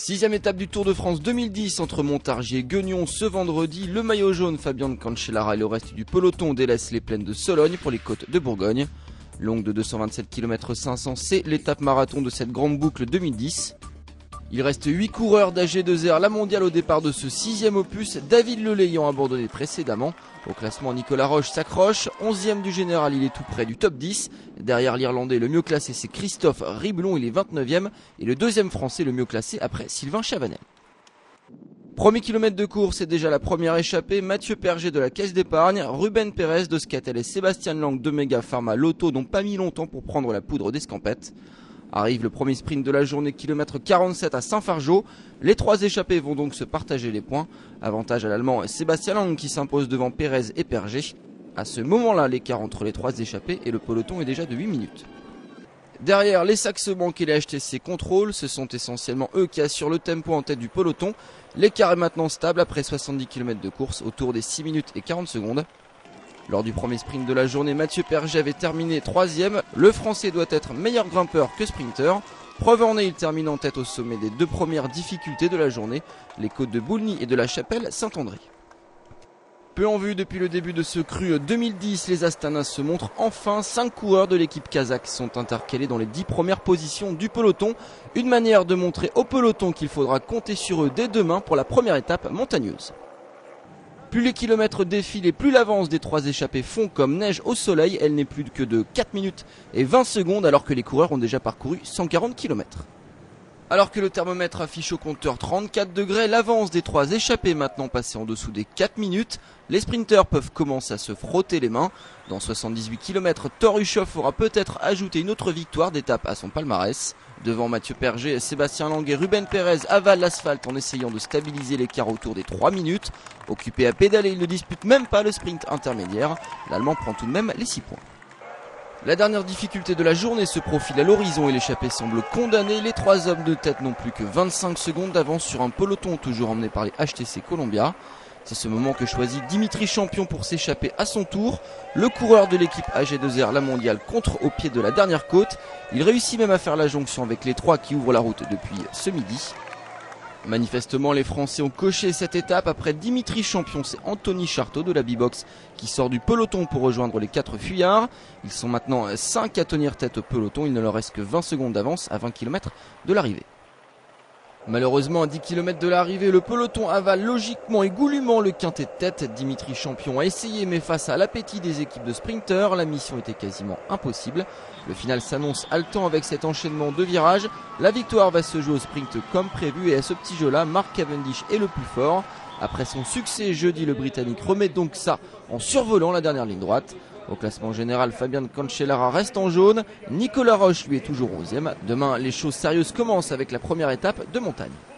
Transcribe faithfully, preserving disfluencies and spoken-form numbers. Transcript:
Sixième étape du Tour de France deux mille dix entre Montargis et Guignon ce vendredi. Le maillot jaune Fabian Cancellara et le reste du peloton délaissent les plaines de Sologne pour les côtes de Bourgogne. Longue de deux cent vingt-sept kilomètres cinq cents, c'est l'étape marathon de cette grande boucle deux mille dix. Il reste huit coureurs d'A G deux R, la mondiale au départ de ce sixième opus. David Lelay ayant abandonné précédemment. Au classement, Nicolas Roche s'accroche. onzième du général, il est tout près du top dix. Derrière l'Irlandais, le mieux classé, c'est Christophe Riblon, il est vingt-neuvième. Et le deuxième Français, le mieux classé, après Sylvain Chavanel. Premier kilomètre de course, c'est déjà la première échappée. Mathieu Perger de la Caisse d'Épargne, Ruben Pérez de Scatel et Sébastien Lang de Mega Pharma Lotto n'ont pas mis longtemps pour prendre la poudre d'escampette. Arrive le premier sprint de la journée, kilomètre quarante-sept à Saint-Fargeau. Les trois échappés vont donc se partager les points. Avantage à l'Allemand Sébastien Lang qui s'impose devant Pérez et Perger. À ce moment-là, l'écart entre les trois échappés et le peloton est déjà de huit minutes. Derrière, les Saxo Bank et les H T C Control, ce sont essentiellement eux qui assurent le tempo en tête du peloton. L'écart est maintenant stable après soixante-dix kilomètres de course, autour des six minutes et quarante secondes. Lors du premier sprint de la journée, Mathieu Perger avait terminé troisième. Le Français doit être meilleur grimpeur que sprinter. Preuve en est, il termine en tête au sommet des deux premières difficultés de la journée, les côtes de Boulny et de la Chapelle Saint-André. Peu en vue depuis le début de ce cru deux mille dix, les Astanas se montrent enfin. Cinq coureurs de l'équipe kazakh sont intercalés dans les dix premières positions du peloton. Une manière de montrer au peloton qu'il faudra compter sur eux dès demain pour la première étape montagneuse. Plus les kilomètres défilent et plus l'avance des trois échappés fond comme neige au soleil. Elle n'est plus que de quatre minutes et vingt secondes alors que les coureurs ont déjà parcouru cent quarante kilomètres. Alors que le thermomètre affiche au compteur trente-quatre degrés, l'avance des trois échappés est maintenant passée en dessous des quatre minutes. Les sprinteurs peuvent commencer à se frotter les mains. Dans soixante-dix-huit kilomètres, Torushov aura peut-être ajouté une autre victoire d'étape à son palmarès. Devant Mathieu Perger, Sébastien Lang et Ruben Pérez avalent l'asphalte en essayant de stabiliser l'écart autour des trois minutes. Occupé à pédaler, il ne dispute même pas le sprint intermédiaire. L'Allemand prend tout de même les six points. La dernière difficulté de la journée se profile à l'horizon et l'échappée semble condamnée. Les trois hommes de tête n'ont plus que vingt-cinq secondes d'avance sur un peloton toujours emmené par les H T C Columbia. C'est ce moment que choisit Dimitri Champion pour s'échapper à son tour. Le coureur de l'équipe A G deux R, la mondiale, contre au pied de la dernière côte. Il réussit même à faire la jonction avec les trois qui ouvrent la route depuis ce midi. Manifestement, les Français ont coché cette étape. Après Dimitri Champion, c'est Anthony Charteau de la B-Box qui sort du peloton pour rejoindre les quatre fuyards. Ils sont maintenant cinq à tenir tête au peloton. Il ne leur reste que vingt secondes d'avance à vingt kilomètres de l'arrivée. Malheureusement, à dix kilomètres de l'arrivée, le peloton avale logiquement et goulûment le quintet de tête. Dimitri Champion a essayé, mais face à l'appétit des équipes de sprinteurs, la mission était quasiment impossible. Le final s'annonce haletant avec cet enchaînement de virages. La victoire va se jouer au sprint comme prévu et à ce petit jeu-là, Mark Cavendish est le plus fort. Après son succès jeudi, le Britannique remet donc ça en survolant la dernière ligne droite. Au classement général, Fabian Cancellara reste en jaune. Nicolas Roche, lui, est toujours onzième. Demain, les choses sérieuses commencent avec la première étape de montagne.